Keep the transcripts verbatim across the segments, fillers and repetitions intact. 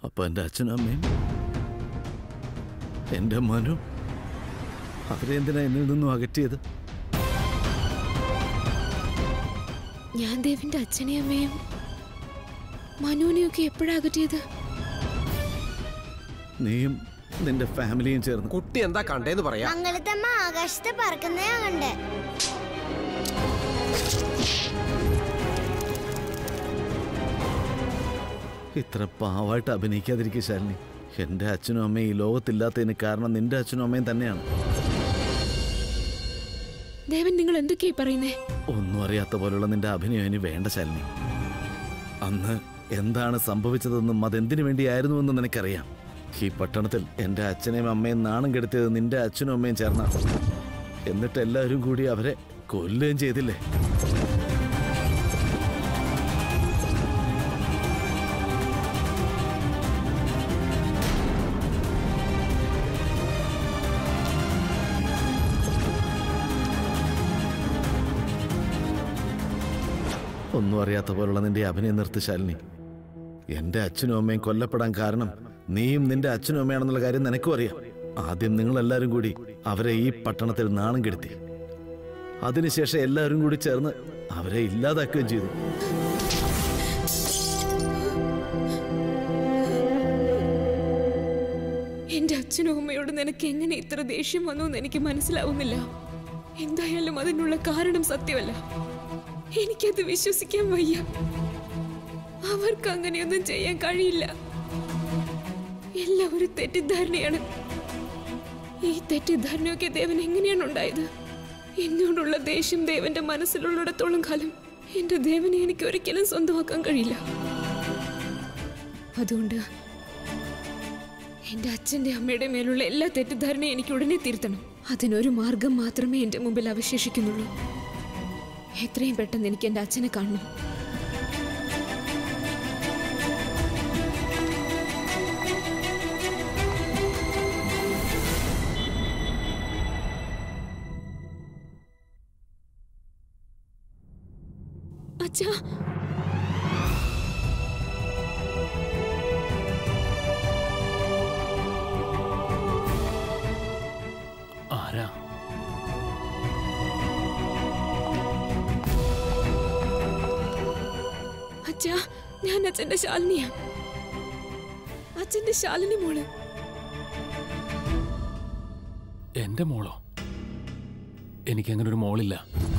അപ്പൊ എൻ്റെ അച്ഛനും അമ്മയും എൻ്റെ മനു അവരെ എന്തിനാ എന്നിൽ നിന്നും അകറ്റിയത്? ഞാൻ ദേവിന്റെ അച്ഛനെയും അമ്മയും മനുവിനെയൊക്കെ എപ്പോഴാ അകറ്റിയത്? നീയും നിന്റെ ഫാമിലിയും ചേർന്ന്. കുട്ടി എന്താ കണ്ടേന്ന് പറയാ. മംഗലത്തമ്മ ആകാശത്ത് പറക്കുന്നേ കണ്ടേ. ഇത്ര പാവായിട്ട് അഭിനയിക്കാതിരിക്കുക ശാലിനി. എൻ്റെ അച്ഛനും അമ്മയും ഈ ലോകത്തില്ലാത്തതിന് കാരണം നിന്റെ അച്ഛനും അമ്മയും തന്നെയാണ്. ദേവൻ, നിങ്ങൾ എന്തൊക്കെയായി പറയുന്നേ? ഒന്നും അറിയാത്ത പോലുള്ള നിന്റെ അഭിനയം ഇനി വേണ്ട ശാലിനി. അന്ന് എന്താണ് സംഭവിച്ചതെന്നും അതെന്തിനു വേണ്ടിയായിരുന്നുവെന്നും നിനക്കറിയാം. ഈ പട്ടണത്തിൽ എൻ്റെ അച്ഛനെയും അമ്മയും നാണം കെടുത്തിയത് നിന്റെ അച്ഛനും അമ്മയും ചേർന്നാണ്. എന്നിട്ട് എല്ലാവരും കൂടി അവരെ കൊല്ലുകയും ചെയ്തില്ലേ? ഒന്നും അറിയാത്ത പോലുള്ള നിന്റെ അഭിനയം നിർത്തി ശാലിനി. എന്റെ അച്ഛനും അമ്മയും കൊല്ലപ്പെടാൻ കാരണം നീയും നിന്റെ അച്ഛനും അമ്മയാണെന്നുള്ള കാര്യം നിനക്കും അറിയാം. ആദ്യം നിങ്ങളെല്ലാവരും കൂടി അവരെ ഈ പട്ടണത്തിൽ നാണം കെടുത്തി. അതിനുശേഷം എല്ലാവരും കൂടി ചേർന്ന് അവരെ ഇല്ലാതാക്കുകയും ചെയ്തു. എന്റെ അച്ഛനും അമ്മയോട് നിനക്ക് എങ്ങനെ ഇത്ര ദേഷ്യം വന്നു എന്ന് എനിക്ക് മനസ്സിലാവുന്നില്ല. എന്തായാലും അതിനുള്ള കാരണം സത്യമല്ല. എനിക്കത് വിശ്വസിക്കാൻ വയ്യ. അവർക്ക് അങ്ങനെയൊന്നും ചെയ്യാൻ കഴിയില്ല. എല്ലാം ഒരു തെറ്റിദ്ധാരണയാണ്. ഈ തെറ്റിദ്ധാരണയൊക്കെ ദേവൻ എങ്ങനെയാണ് ഉണ്ടായത്? എന്നോടുള്ള ദേഷ്യം ദേവന്റെ മനസ്സിലുള്ളിടത്തോളം കാലം എന്റെ ദേവനെ എനിക്ക് ഒരിക്കലും സ്വന്തമാക്കാൻ കഴിയില്ല. അതുകൊണ്ട് എന്റെ അച്ഛന്റെ അമ്മയുടെ മേലുള്ള എല്ലാ തെറ്റിദ്ധാരണയും എനിക്ക് ഉടനെ തിരുത്തണം. അതിനൊരു മാർഗം മാത്രമേ എന്റെ മുമ്പിൽ അവശേഷിക്കുന്നുള്ളൂ. എത്രയും പെട്ടെന്ന് എനിക്ക് എന്റെ അച്ഛനെ കാണണം. അച്ഛാ, ആരാ? അച്ഛാ, ഞാൻ അച്ഛന്റെ ശാലിനിയാ. അച്ഛന്റെ ശാലിനി മോള്. എന്റെ മോളോ? എനിക്കങ്ങനെ ഒരു മോളില്ല.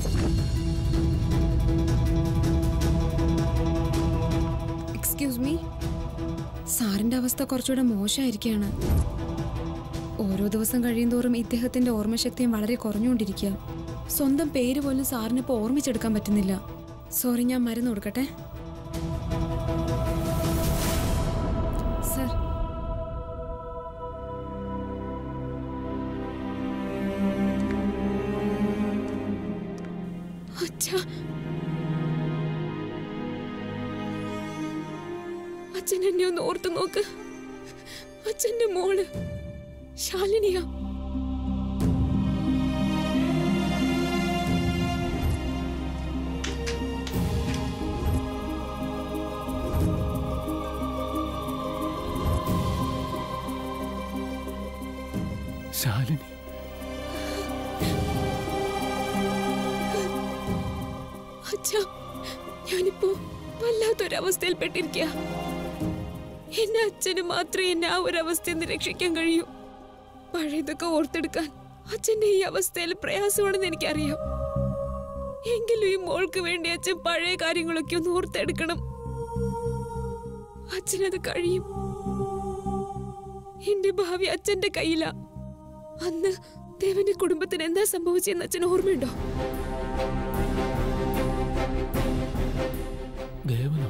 എക്സ്ക്യൂസ് മീ, സാറിന്റെ അവസ്ഥ കുറച്ചുകൂടെ മോശമായിരിക്കുകയാണ്. ഓരോ ദിവസം കഴിയുന്തോറും ഇദ്ദേഹത്തിന്റെ ഓർമ്മശക്തിയും വളരെ കുറഞ്ഞുകൊണ്ടിരിക്കുക. സ്വന്തം പേര് പോലും സാറിന് ഇപ്പോൾ ഓർമ്മിച്ചെടുക്കാൻ പറ്റുന്നില്ല. സോറി, ഞാൻ മരുന്ന് കൊടുക്കട്ടെ? സർ, അച്ഛാ, അച്ഛൻ എന്നെ ഒന്ന് ഓർത്തു നോക്ക്. അച്ഛന്റെ മോള് ശാലിനിയാ. ശാലിനി, അച്ഛാ, ഞാനിപ്പോ വല്ലാത്തൊരവസ്ഥയിൽ പെട്ടിരിക്കുക. എന്റെ അച്ഛന് മാത്രമേ എന്നെ ആ ഒരു അവസ്ഥയിൽ നിന്ന് രക്ഷിക്കാൻ കഴിയൂ. പഴയതൊക്കെ ഓർത്തെടുക്കാൻ അച്ഛന്റെ ഈ അവസ്ഥയിൽ പ്രയാസമാണെന്ന് എനിക്കറിയാം. എങ്കിലും ഈ മോൾക്ക് വേണ്ടി അച്ഛൻ പഴയ കാര്യങ്ങളൊക്കെ ഒന്ന് ഓർത്തെടുക്കണം. അച്ഛനത് കഴിയും. എന്റെ ഭാവി അച്ഛന്റെ കയ്യിലാ. അന്ന് ദേവന്റെ കുടുംബത്തിന് എന്താ സംഭവിച്ചെന്ന് അച്ഛൻ ഓർമ്മയുണ്ടോ? ദേവനോ?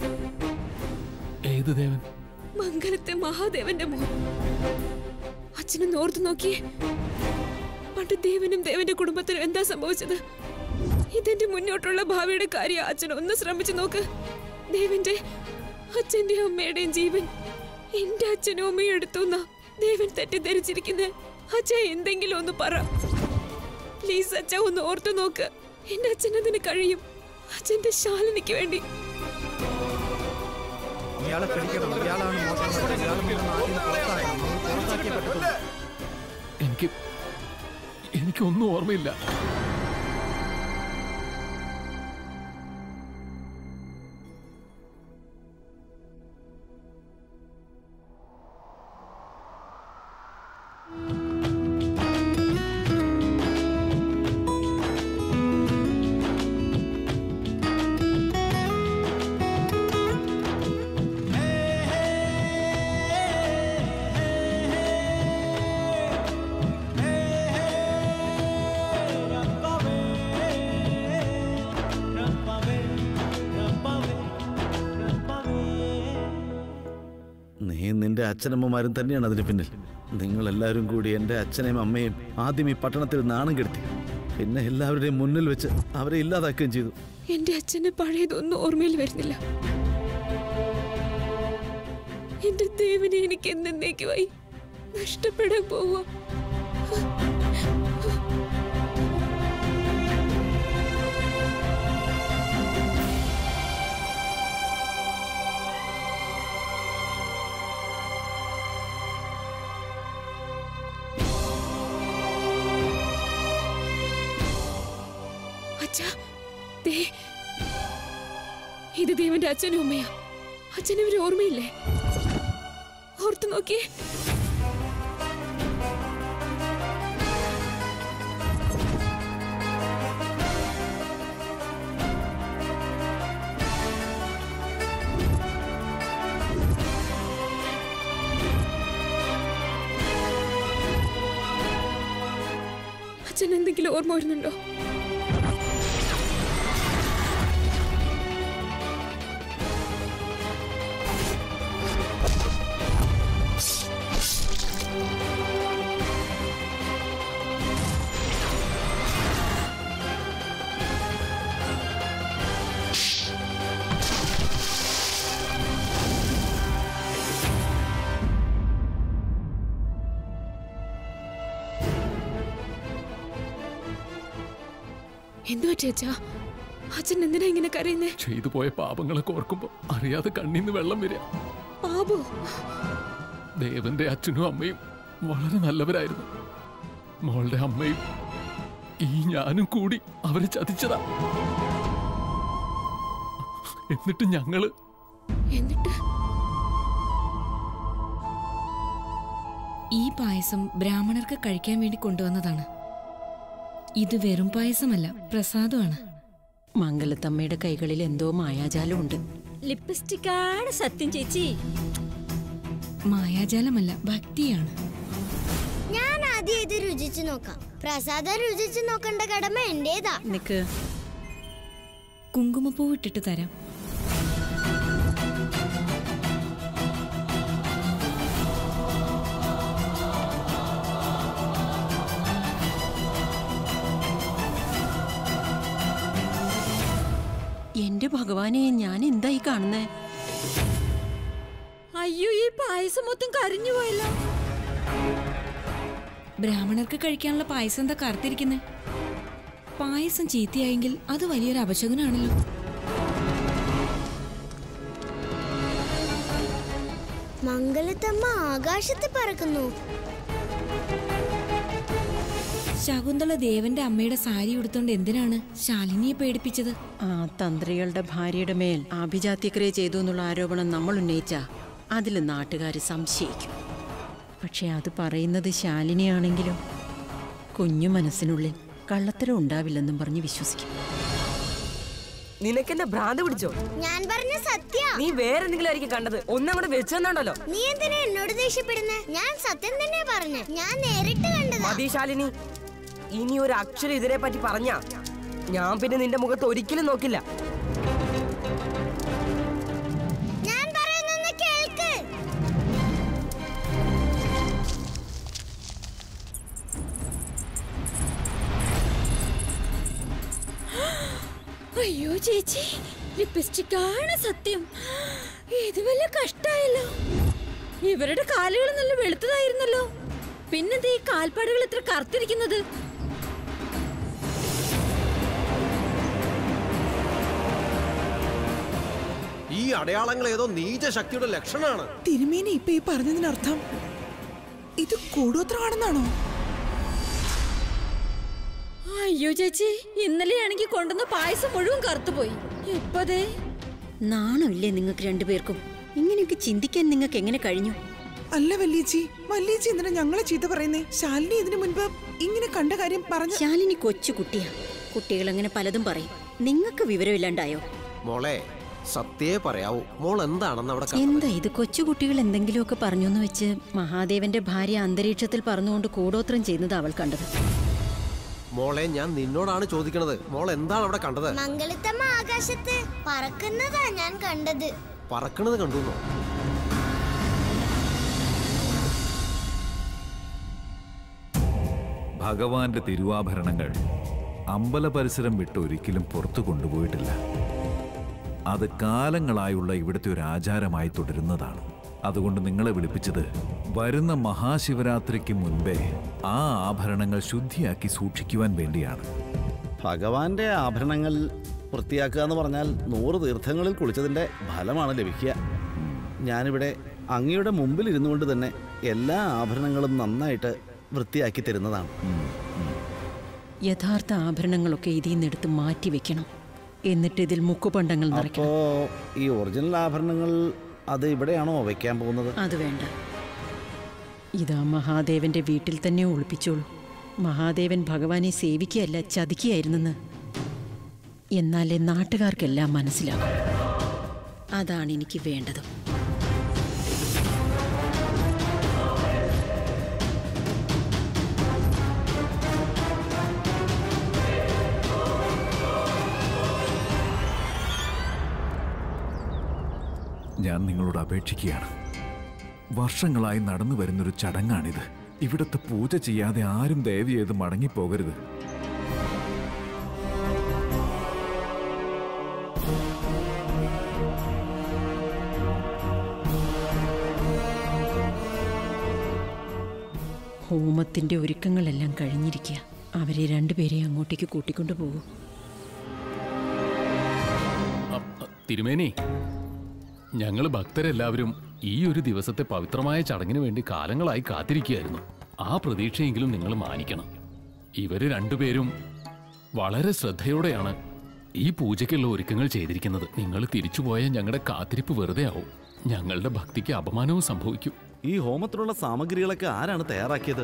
ഏത് ദേവൻ? മംഗലത്തെ മഹാദേവന്റെ മോൻ. അച്ഛനൊന്ന് ഓർത്തു നോക്കിയേ. പണ്ട് ദേവനും ദേവന്റെ കുടുംബത്തിനും എന്താ സംഭവിച്ചത്? ഇതെന്റെ മുന്നോട്ടുള്ള ഭാവിയുടെ കാര്യം. അച്ഛൻ ഒന്ന് ശ്രമിച്ചു നോക്ക്. ദേവന്റെ അച്ഛന്റെ അമ്മയുടെയും ജീവൻ എന്റെ അച്ഛനും അമ്മയും എടുത്തുന്നാ ദേവൻ തെറ്റിദ്ധരിച്ചിരിക്കുന്നത്. അച്ഛ എന്തെങ്കിലും ഒന്ന് പറ പ്ലീസ്. അച്ഛ ഒന്ന് ഓർത്തു നോക്ക്. എന്റെ അച്ഛനതിന് കഴിയും. അച്ഛന്റെ ശാലിനിക്ക് വേണ്ടി. ഇയാളെ പിടിക്കണം, ഇയാളാണ് മോശം, ഇയാൾ പുറത്താക്കിയേ പറ്റത്തുള്ളൂ. എനിക്ക് എനിക്കൊന്നും ഓർമ്മയില്ല. നീ നിന്റെ അച്ഛനമ്മമാരും തന്നെയാണ് അതിന് പിന്നിൽ. നിങ്ങളെല്ലാവരും കൂടി എൻ്റെ അച്ഛനെയും അമ്മയും ആദ്യം ഈ പട്ടണത്തിൽ നാണം കെടുത്തി, പിന്നെ എല്ലാവരുടെയും മുന്നിൽ വെച്ച് അവരെ ഇല്ലാതാക്കുകയും ചെയ്തു. എന്റെ അച്ഛന് പഴയതൊന്നും ഓർമ്മയിൽ വരുന്നില്ല. എന്റെ ദേവനെ എനിക്ക് എന്നേക്കുമായി നഷ്ടപ്പെടാൻ പോവാ. ഇത് ദേവന്റെ അച്ഛനും അമ്മയാ. അച്ഛനവര് ഓർമ്മയില്ലേ? ഓർത്തു നോക്കിയേ. അച്ഛൻ എന്തെങ്കിലും ഓർമ്മ വരുന്നുണ്ടോ? എന്തുവാ ചേച്ചാ? അച്ഛൻ എന്തിനാ ഇങ്ങനെ കരയുന്നേ? ചെയ്തു പോയ പാപങ്ങളൊക്കെ ഓർക്കുമ്പോ അറിയാതെ കണ്ണീന്ന് വെള്ളം വരിക. പാപോ? ദേവന്റെ അച്ഛനും അമ്മയും വളരെ നല്ലവരായിരുന്നു. മോളുടെ അമ്മയും ഈ ഞാനും കൂടി അവരെ ചതിച്ചതാ. എന്നിട്ട് ഞങ്ങള് എന്നിട്ട് ഈ പായസം ബ്രാഹ്മണർക്ക് കഴിക്കാൻ വേണ്ടി കൊണ്ടുവന്നതാണ്. ഇത് വെറും പായസമല്ല, പ്രസാദമാണ്. മംഗലത്തമ്മയുടെ കൈകളിൽ എന്തോ മായാജാലമുണ്ട്. ലിപ്സ്റ്റിക്കാണ് സത്യം ചേച്ചി. മായാജാലമല്ല, ഭക്തിയാണ്. ഞാൻ ആദ്യം ഇത് രുചിച്ചു നോക്കാം. പ്രസാദം രുചിച്ചു നോക്കേണ്ട കടമ എന്റേതാ. നിക്ക്, കുങ്കുമപ്പൂ ഇട്ടിട്ട് തരാം. എന്റെ ഭഗവാനെ, ഞാൻ എന്തായി കാണുന്നേ? അയ്യോ, ഈ പായസം മൊത്തം കരിഞ്ഞു പോയല്ലോ. ബ്രാഹ്മണർക്ക് കഴിക്കാനുള്ള പായസം എന്താ കറുത്തിരിക്കുന്നേ? പായസം ചീത്തയായെങ്കിൽ അത് വലിയൊരു അപശകുനാണല്ലോ. മംഗലത്തമ്മ ആകാശത്ത് പറക്കുന്നു. ശകുന്തള ദേവന്റെ അമ്മയുടെ സാരി ഉടുത്തോണ്ട് എന്തിനാണ് ശാലിനിയെ പേടിപ്പിച്ചത്? ആ തന്ത്രികളുടെ ഭാര്യയുടെ മേൽ ആഭിജാത്യക്രിയ ചെയ്തു എന്നുള്ള ആരോപണം നമ്മൾ ഉന്നയിച്ച അതിൽ നാട്ടുകാര് സംശയിക്കും. പക്ഷെ അത് പറയുന്നത് ശാലിനിയാണെങ്കിലും കുഞ്ഞു മനസ്സിനുള്ളിൽ കള്ളത്തരം ഉണ്ടാവില്ലെന്നും പറഞ്ഞ് വിശ്വസിക്കും. നിനക്കെന്നെ ഭ്രാന്ത് പിടിച്ചോ? ഞാൻ പറഞ്ഞ സത്യ. നീ വേറെ എന്തെങ്കിലും ആയിരിക്കും കണ്ടത്. ഒന്നും കൂടെ വെച്ചെന്നാണല്ലോ. നീ എന്തിനാ എന്നോട് ദേഷ്യപ്പെടുന്നേ? ഞാൻ സത്യം തന്നെ പറഞ്ഞു. ഞാൻ നേരിട്ട് കണ്ടതാ. മതി ശാലിനി, ഇനി ഒരു അക്ഷരം ഇതിനെ പറ്റി പറഞ്ഞ ഞാൻ പിന്നെ നിന്റെ മുഖത്ത് ഒരിക്കലും നോക്കില്ല. ഞാൻ പറയുന്നൊന്ന് കേൾക്ക്. അയ്യോ ചേച്ചി, ലിപ്സ്റ്റിക്കാണ് സത്യം. ഇത് വല്ല കഷ്ടായല്ലോ. ഇവരുടെ കാലുകൾ നല്ല വെളുത്തതായിരുന്നല്ലോ. പിന്നെന്താ ഈ കാൽപ്പാടുകൾ ഇത്ര കറുത്തിരിക്കുന്നത്? ഈ അടയാളങ്ങൾ ഏതോ നീച ശക്തിയുടെ ലക്ഷണമാണ്. തിരുമേനി ഇപ്പൊ ഈ പറഞ്ഞതിനർത്ഥം ഇത് കൂടോത്രമാണെന്നാണോ? അയ്യോ ചേച്ചി, ഇന്നലെയാണെങ്കിൽ കൊണ്ടുവന്ന പായസം മുഴുവൻ കറുത്തുപോയി. ഇപ്പതേ നാണമില്ലേ നിങ്ങൾക്ക് രണ്ടുപേർക്കും? ഇങ്ങനെയൊക്കെ ചിന്തിക്കാൻ നിങ്ങൾക്ക് എങ്ങനെ കഴിഞ്ഞു? അല്ല വല്യേച്ചി, വല്യേച്ചി എന്തിനാ ഞങ്ങളെ ചീത്ത പറയുന്നേ? ശാലിനി ഇതിനു മുൻപ് ഇങ്ങനെ കണ്ട കാര്യം പറഞ്ഞു. ശാലിനി കൊച്ചു കുട്ടിയാ, കുട്ടികൾ അങ്ങനെ പലതും പറയും. നിങ്ങൾക്ക് വിവരമില്ലാണ്ടായോ? മോളെ സത്യേ പറയാവൂ, മോൾ എന്താണെന്ന് അവിടെ എന്താ ഇത്? കൊച്ചുകുട്ടികൾ എന്തെങ്കിലുമൊക്കെ പറഞ്ഞു എന്ന് വെച്ച് മഹാദേവന്റെ ഭാര്യ അന്തരീക്ഷത്തിൽ പറന്നുകൊണ്ട് കൂടോത്രം ചെയ്യുന്നത് അവൾ കണ്ടത്. മോളെ ഞാൻ നിന്നോടാണ് ചോദിക്കണത്, മോൾ എന്താണ് അവിടെ കണ്ടത്? മംഗളത്തമ്മ ആകാശത്ത് പറക്കുന്നതാ ഞാൻ കണ്ടത്. പറക്കണത് കണ്ടു? ഭഗവാന്റെ തിരുവാഭരണങ്ങൾ അമ്പല പരിസരം വിട്ട് ഒരിക്കലും പുറത്തു കൊണ്ടുപോയിട്ടില്ല. അത് കാലങ്ങളായുള്ള ഇവിടുത്തെ ഒരു ആചാരമായി തുടരുന്നതാണ്. അതുകൊണ്ട് നിങ്ങളെ വിളിപ്പിച്ചത് വരുന്ന മഹാശിവരാത്രിക്ക് മുൻപേ ആ ആഭരണങ്ങൾ ശുദ്ധിയാക്കി സൂക്ഷിക്കുവാൻ വേണ്ടിയാണ്. ഭഗവാന്റെ ആഭരണങ്ങൾ വൃത്തിയാക്കുക എന്ന് പറഞ്ഞാൽ നൂറ് തീർത്ഥങ്ങളിൽ കുളിച്ചതിൻ്റെ ഫലമാണ് ലഭിക്കുക. ഞാനിവിടെ അങ്ങയുടെ മുമ്പിൽ ഇരുന്നു കൊണ്ട് തന്നെ എല്ലാ ആഭരണങ്ങളും നന്നായിട്ട് വൃത്തിയാക്കി തരുന്നതാണ്. യഥാർത്ഥ ആഭരണങ്ങളൊക്കെ ഇതിൽ നിന്നെടുത്ത് മാറ്റി വെക്കണം. എന്നിട്ട് ഇതിൽ മുക്കുപണ്ടങ്ങൾ നിറയ്ക്കണം. അപ്പോൾ ഈ ഒറിജിനൽ ആഭരണങ്ങൾ അത് ഇവിടെയാണോ വയ്ക്കാൻ പോകുന്നത്? അത് വേണ്ട, ഇതാ മഹാദേവന്റെ വീട്ടിൽ തന്നെ ഒളിപ്പിച്ചോളൂ. മഹാദേവൻ ഭഗവാനെ സേവിക്കുകയല്ല ചതിക്കുകയായിരുന്നെന്ന് എന്നാലേ നാട്ടുകാർക്കെല്ലാം മനസ്സിലാകും. അതാണ് എനിക്ക് വേണ്ടത്. ഞാൻ നിങ്ങളോട് അപേക്ഷിക്കുകയാണ്. വർഷങ്ങളായി നടന്നു വരുന്നൊരു ചടങ്ങാണിത്. ഇവിടുത്തെ പൂജ ചെയ്യാതെ ആരും ദയവ് ചെയ്ത് മടങ്ങിപ്പോകരുത്. ഹോമത്തിന്റെ ഒരുക്കങ്ങളെല്ലാം കഴിഞ്ഞിരിക്കുക. അവരെ രണ്ടുപേരെ അങ്ങോട്ടേക്ക് കൂട്ടിക്കൊണ്ടു പോകും. തിരുമേനി, ഞങ്ങൾ ഭക്തരെല്ലാവരും ഈ ഒരു ദിവസത്തെ പവിത്രമായ ചടങ്ങിന് വേണ്ടി കാലങ്ങളായി കാത്തിരിക്കുകയായിരുന്നു. ആ പ്രതീക്ഷയെങ്കിലും നിങ്ങൾ മാനിക്കണം. ഇവര് രണ്ടുപേരും വളരെ ശ്രദ്ധയോടെയാണ് ഈ പൂജയ്ക്കുള്ള ഒരുക്കങ്ങൾ ചെയ്തിരിക്കുന്നത്. നിങ്ങൾ തിരിച്ചുപോയാൽ ഞങ്ങളുടെ കാത്തിരിപ്പ് വെറുതെ ആവും. ഞങ്ങളുടെ ഭക്തിക്ക് അപമാനവും സംഭവിക്കും. ഈ ഹോമത്തിനുള്ള സാമഗ്രികളൊക്കെ ആരാണ് തയ്യാറാക്കിയത്?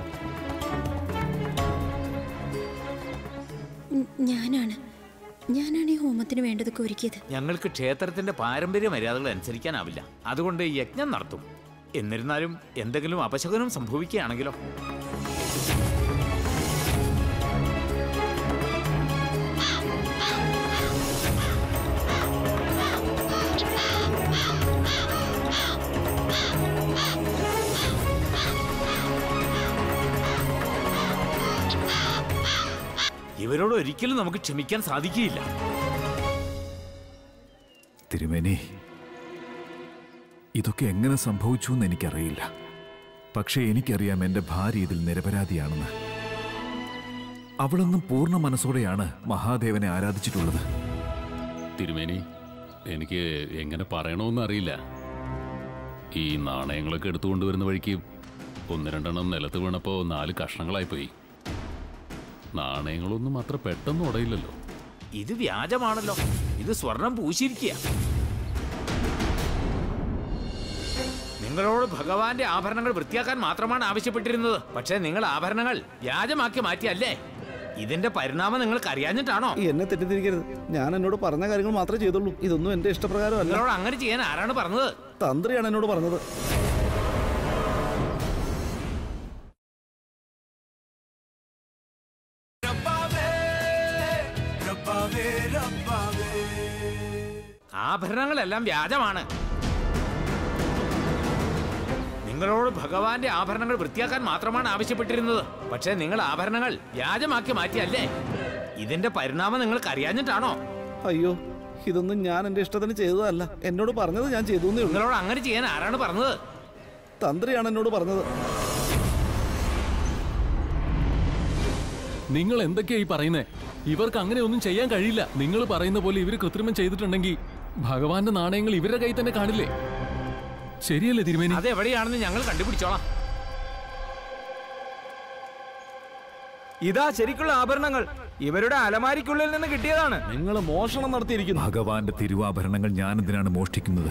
ഞാനാണ് ഞാനാണ് ഈ ഹോമത്തിന് വേണ്ടതൊക്കെ ഒരുക്കിയത്. ഞങ്ങൾക്ക് ക്ഷേത്രത്തിന്റെ പാരമ്പര്യ മര്യാദകൾ അനുസരിക്കാനാവില്ല. അതുകൊണ്ട് യജ്ഞം നടത്തും. എന്നിരുന്നാലും എന്തെങ്കിലും അപശകുനം സംഭവിക്കുകയാണെങ്കിലോ? ഇവരോട് ഒരിക്കലും നമുക്ക് ക്ഷമിക്കാൻ സാധിക്കുകയില്ല. തിരുമേനി, ഇതൊക്കെ എങ്ങനെ സംഭവിച്ചു എന്ന് എനിക്കറിയില്ല. പക്ഷേ എനിക്കറിയാം എൻ്റെ ഭാര്യ ഇതിൽ നിരപരാധിയാണെന്ന്. അവളൊന്നും പൂർണ്ണ മനസ്സോടെയാണ് മഹാദേവനെ ആരാധിച്ചിട്ടുള്ളത്. തിരുമേനി, എനിക്ക് എങ്ങനെ പറയണമെന്ന് അറിയില്ല. ഈ നാണയങ്ങളൊക്കെ എടുത്തുകൊണ്ടുവരുന്ന വഴിക്ക് ഒന്ന് രണ്ടെണ്ണം നിലത്ത് വീണപ്പോൾ നാല് കഷ്ണങ്ങളായിപ്പോയി. നാണയങ്ങളൊന്നും അത്ര പെട്ടെന്ന് ഉടയില്ലല്ലോ. ഇത് വ്യാജമാണല്ലോ. ഇത് സ്വർണം പൂശിയിരിക്കുക. നിങ്ങളോട് ഭഗവാന്റെ ആഭരണങ്ങൾ വൃത്തിയാക്കാൻ മാത്രമാണ് ആവശ്യപ്പെട്ടിരുന്നത്. പക്ഷേ നിങ്ങൾ ആഭരണങ്ങൾ വ്യാജമാക്കി മാറ്റിയല്ലേ? ഇതിന്റെ പരിണാമം നിങ്ങൾക്ക് അറിയാഞ്ഞിട്ടാണോ? എന്നെ തെറ്റിദ്ധരിക്കരുത്. ഞാൻ എന്നോട് പറഞ്ഞ കാര്യങ്ങൾ മാത്രമേ ചെയ്തുള്ളൂ. ഇതൊന്നും എന്റെ ഇഷ്ടപ്രകാരം അല്ല. നിങ്ങളോട് അങ്ങനെ ചെയ്യാൻ ആരാണ് പറഞ്ഞത്? തന്ത്രിയാണ് എന്നോട് പറഞ്ഞത്. ആഭരണങ്ങളെല്ലാം വ്യാജമാണ്. നിങ്ങളോട് ഭഗവാന്റെ ആഭരണങ്ങൾ വൃത്തിയാക്കാൻ മാത്രമാണ് ആവശ്യപ്പെട്ടിരുന്നത്. പക്ഷേ നിങ്ങൾ ആഭരണങ്ങൾ വ്യാജമാക്കി മാറ്റിയല്ലേ? ഇതിന്റെ പരിണാമം നിങ്ങൾക്ക് അറിയാഞ്ഞിട്ടാണോ? അയ്യോ, ഇതൊന്നും ഞാൻ എന്റെ ഇഷ്ടത്തിന് ചെയ്തതല്ല. എന്നോട് പറഞ്ഞത് ഞാൻ ചെയ്തു. നിങ്ങളോട് അങ്ങനെ ചെയ്യാൻ ആരാണ് പറഞ്ഞത്? തന്ത്രിയാണ് എന്നോട് പറഞ്ഞത്. നിങ്ങൾ എന്തൊക്കെയായി പറയുന്നേ? ഇവർക്ക് അങ്ങനെ ഒന്നും ചെയ്യാൻ കഴിയില്ല. നിങ്ങൾ പറയുന്ന പോലെ ഇവർ കൃത്രിമം ചെയ്തിട്ടുണ്ടെങ്കിൽ ഭഗവാന്റെ നാണയങ്ങൾ ഇവരുടെ കയ്യിൽ തന്നെ കാണില്ലേ? ശരിയല്ലേ തിരുമേനി? അതെവിടെയാണെന്ന് ഞങ്ങൾ കണ്ടുപിടിച്ചോളാം. ഇതാ ശരിക്കുള്ള ആഭരണങ്ങൾ ഇവരുടെ അലമാരിക്കുള്ളിൽ നിന്ന് കിട്ടിയതാണ്. നിങ്ങൾ മോഷണം നടത്തിയിരിക്കുന്നു. ഭഗവാന്റെ തിരുവാഭരണങ്ങൾ ഞാൻ എന്തിനാണ് മോഷ്ടിക്കുന്നത്?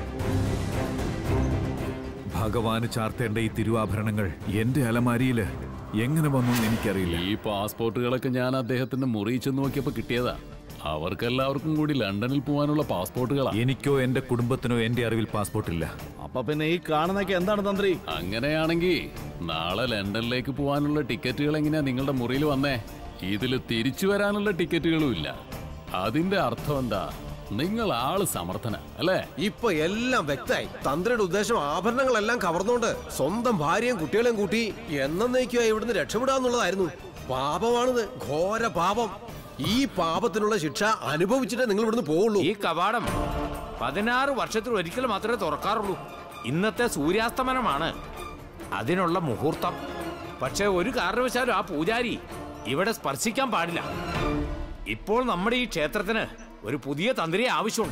ഭഗവാന് ചാർത്തേണ്ട ഈ തിരുവാഭരണങ്ങൾ എന്റെ അലമാരിയില് എങ്ങനെ വന്നു എനിക്കറിയില്ല. ഈ പാസ്പോർട്ടുകളൊക്കെ ഞാൻ അദ്ദേഹത്തിന്റെ മുറിയിൽ ചെന്ന് നോക്കിയപ്പോ കിട്ടിയതാ. അവർക്കെല്ലാവർക്കും കൂടി ലണ്ടനിൽ പോകാനുള്ള പാസ്പോർട്ടുകളാ. എനിക്കോ എന്റെ കുടുംബത്തിനോ എന്റെ അറിവിൽ പാസ്പോർട്ട് ഇല്ല. അപ്പൊ പിന്നെ ഈ കാണുന്നൊക്കെ എന്താണ് തന്ത്രി? അങ്ങനെയാണെങ്കിൽ നാളെ ലണ്ടനിലേക്ക് പോകാനുള്ള ടിക്കറ്റുകൾ എങ്ങനെയാ നിങ്ങളുടെ മുറിയിൽ വന്നേ? ഇതിൽ തിരിച്ചു വരാനുള്ള ടിക്കറ്റുകളും ഇല്ല. അതിന്റെ അർത്ഥം എന്താ? നിങ്ങൾ ആള് സമർത്ഥന അല്ലേ? ഇപ്പൊ എല്ലാം വ്യക്തമായി. തന്ത്രിയുടെ ഉദ്ദേശം ആഭരണങ്ങളെല്ലാം കവർന്നോണ്ട് സ്വന്തം ഭാര്യയും കുട്ടികളെയും കൂട്ടി എന്നേക്കുമായി ഇവിടുന്ന് രക്ഷപ്പെടാന്നുള്ളതായിരുന്നു. പാപമാണിത്, ഘോര പാപം. ഈ പാപത്തിനുള്ള ശിക്ഷ അനുഭവിച്ചിട്ടേ നിങ്ങൾ ഇവിടുന്ന് പോവുള്ളൂ. ഈ കവാടം പതിനാറ് വർഷത്തിൽ ഒരിക്കൽ മാത്രമേ തുറക്കാറുള്ളൂ. ഇന്നത്തെ സൂര്യാസ്തമനമാണ് അതിനുള്ള മുഹൂർത്തം. പക്ഷേ ഒരു കാരണവശാലും ആ പൂജാരി ഇവിടെ സ്പർശിക്കാൻ പാടില്ല. ഇപ്പോൾ നമ്മുടെ ഈ ക്ഷേത്രത്തിന് ഒരു പുതിയ തന്ത്രിയെ ആവശ്യമുണ്ട്.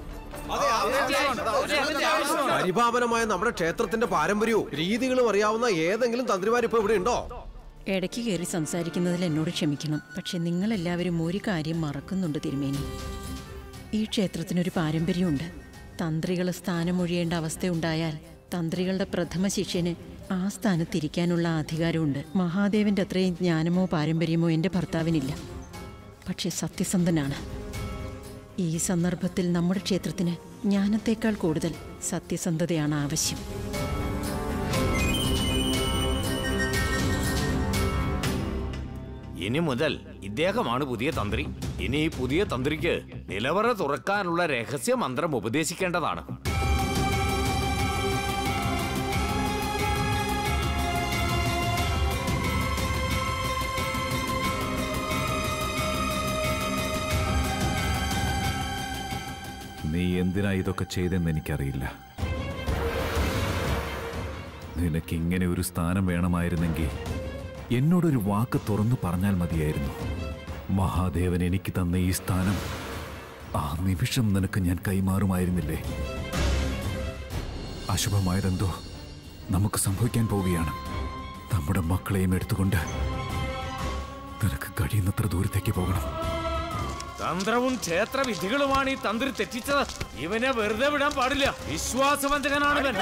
പരിപാവനമായ നമ്മുടെ ക്ഷേത്രത്തിന്റെ പാരമ്പര്യവും രീതികളും അറിയാവുന്ന ഏതെങ്കിലും തന്ത്രിമാരിപ്പോ ഇവിടെ ഉണ്ടോ? ഇടയ്ക്ക് കയറി സംസാരിക്കുന്നതിൽ എന്നോട് ക്ഷമിക്കണം. പക്ഷെ നിങ്ങളെല്ലാവരും ഒരു കാര്യം മറക്കുന്നുണ്ട് തിരുമേനി. ഈ ക്ഷേത്രത്തിനൊരു പാരമ്പര്യമുണ്ട്. തന്ത്രികൾ സ്ഥാനമൊഴിയേണ്ട അവസ്ഥയുണ്ടായാൽ തന്ത്രികളുടെ പ്രഥമ ശിഷ്യന് ആ സ്ഥാനത്തിരിക്കാനുള്ള അധികാരമുണ്ട്. മഹാദേവന്റെ അത്രയും ജ്ഞാനമോ പാരമ്പര്യമോ എൻ്റെ ഭർത്താവിനില്ല. പക്ഷെ സത്യസന്ധനാണ്. ഈ സന്ദർഭത്തിൽ നമ്മുടെ ക്ഷേത്രത്തിന് ജ്ഞാനത്തേക്കാൾ കൂടുതൽ സത്യസന്ധതയാണ് ആവശ്യം. ഇനി മുതൽ ഇദ്ദേഹമാണ് പുതിയ തന്ത്രി. ഇനി ഈ പുതിയ തന്ത്രിക്ക് നിലവറ തുറക്കാനുള്ള രഹസ്യ മന്ത്രം ഉപദേശിക്കേണ്ടതാണ്. നീ എന്തിനാ ഇതൊക്കെ ചെയ്തെന്ന് എനിക്കറിയില്ല. നിനക്ക് ഇങ്ങനെ ഒരു സ്ഥാനം വേണമായിരുന്നെങ്കിൽ എന്നോടൊരു വാക്ക് തുറന്നു പറഞ്ഞാൽ മതിയായിരുന്നു. മഹാദേവൻ എനിക്ക് തന്ന ഈ സ്ഥാനം ആ നിമിഷം നിനക്ക് ഞാൻ കൈമാറുമായിരുന്നില്ലേ? അശുഭമായതെന്തോ നമുക്ക് സംഭവിക്കാൻ പോവുകയാണ്. നമ്മുടെ മക്കളെയും എടുത്തുകൊണ്ട് നിനക്ക് കഴിയുന്നത്ര ദൂരത്തേക്ക് പോകണം. തന്ത്രവും ക്ഷേത്രവിധികളുമാണ് ഈ തന്ത്രി തെറ്റിച്ചത്. ഇവനെ വെറുതെ വിടാൻ പാടില്ല. വിശ്വാസവഞ്ചകനാണ് ഇവൻ.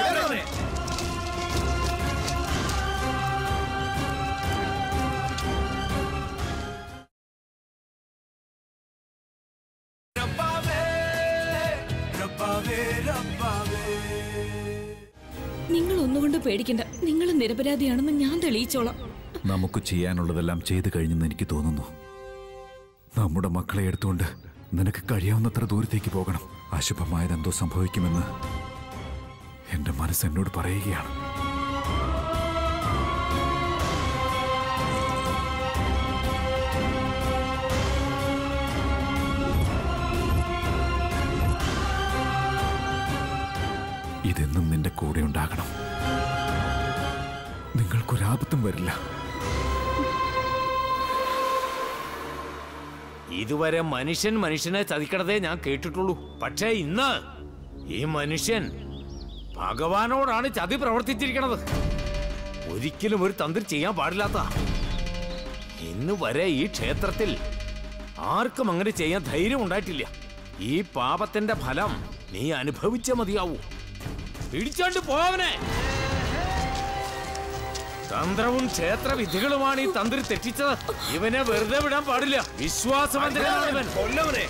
നിങ്ങൾ ഒന്നുകൊണ്ട് പേടിക്കണ്ട. നിങ്ങൾ നിരപരാധിയാണെന്ന് ഞാൻ തെളിയിച്ചോളാം. നമുക്ക് ചെയ്യാനുള്ളതെല്ലാം ചെയ്തു കഴിഞ്ഞെന്ന് എനിക്ക് തോന്നുന്നു. നമ്മുടെ മക്കളെ എടുത്തുകൊണ്ട് നിനക്ക് കഴിയാവുന്നത്ര ദൂരത്തേക്ക് പോകണം. അശുഭമായതെന്തോ സംഭവിക്കുമെന്ന് എന്റെ മനസ്സ് എന്നോട് പറയുകയാണ്. ഇതെന്നും നിന്റെ കൂടെ ഉണ്ടാകണം. നിങ്ങൾക്കൊരാപത്തും വരില്ല. ഇതുവരെ മനുഷ്യൻ മനുഷ്യനെ ചതിക്കണതേ ഞാൻ കേട്ടിട്ടുള്ളൂ. പക്ഷേ ഇന്ന് ഈ മനുഷ്യൻ ഭഗവാനോടാണ് ചതി പ്രവർത്തിച്ചിരിക്കണത്. ഒരിക്കലും ഒരു തന്ത്രി ചെയ്യാൻ പാടില്ലാത്ത. ഇന്ന് വരെ ഈ ക്ഷേത്രത്തിൽ ആർക്കും അങ്ങനെ ചെയ്യാൻ ധൈര്യം ഉണ്ടായിട്ടില്ല. ഈ പാപത്തിന്റെ ഫലം നീ അനുഭവിച്ചേ മതിയാവൂ. പിടിച്ചോണ്ട് പോവനെ. തന്ത്രവും ക്ഷേത്രവിധികളുമാണ് ഈ തന്ത്രി തെറ്റിച്ചത്. ഇവനെ വെറുതെ വിടാൻ പാടില്ല. വിശ്വാസവഞ്ചകനാണ് ഇവൻ. കൊല്ലവനെ.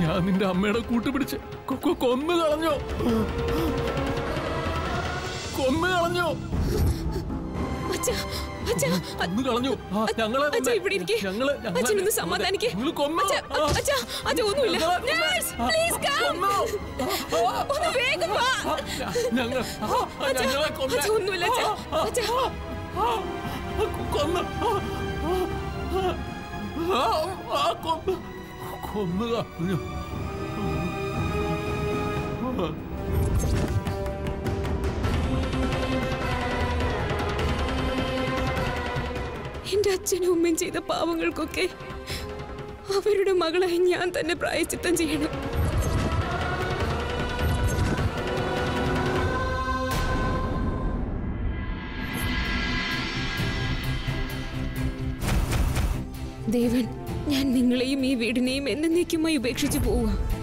ഞാൻ നിന്റെ അമ്മയുടെ കൂട്ടുപിടിച്ച് കൊ- കൊ- കൊന്നു കളഞ്ഞോ കൊന്നു കളഞ്ഞോ അച്ഛാ, അച്ഛാ, കൊന്നു കളഞ്ഞു ആ, ഞങ്ങളെ കൊന്നേ. അച്ഛാ, ഇവിടെ ഇരിക്ക്. ഞങ്ങളെ ഞങ്ങളെ- അച്ഛനൊന്ന് സമാധാനിക്ക്. നിങ്ങൾ കൊന്നു. അച്ഛാ, ആ. അച്ഛാ, അച്ഛാ, ഒന്നുമില്ല. ഞങ്ങളെ കൊന്നേ. Nurse, ആ, please come. കൊന്നു. ആ, ഒന്ന് വേഗം വാ. ആ, ഞങ്ങൾ ആ, അച്ഛാ, ഞങ്ങളെ കൊന്നേ. അച്ഛാ, ഒന്നുമില്ല, അച്ഛാ. ആ, അച്ഛാ. ആ, ആ, കൊന്നു ആ, ആ, ആ, കൊന്നു കൊന്നു കളഞ്ഞു. എന്റെ അച്ഛനും അമ്മയും ചെയ്ത പാവങ്ങൾക്കൊക്കെ അവരുടെ മകളായി ഞാൻ തന്നെ പ്രായശ്ചിത്തം ചെയ്യണം. ദേവൻ, ഞാൻ നിങ്ങളെയും ഈ വീടിനെയും എന്നേക്കുമായി ഉപേക്ഷിച്ചു പോവുക.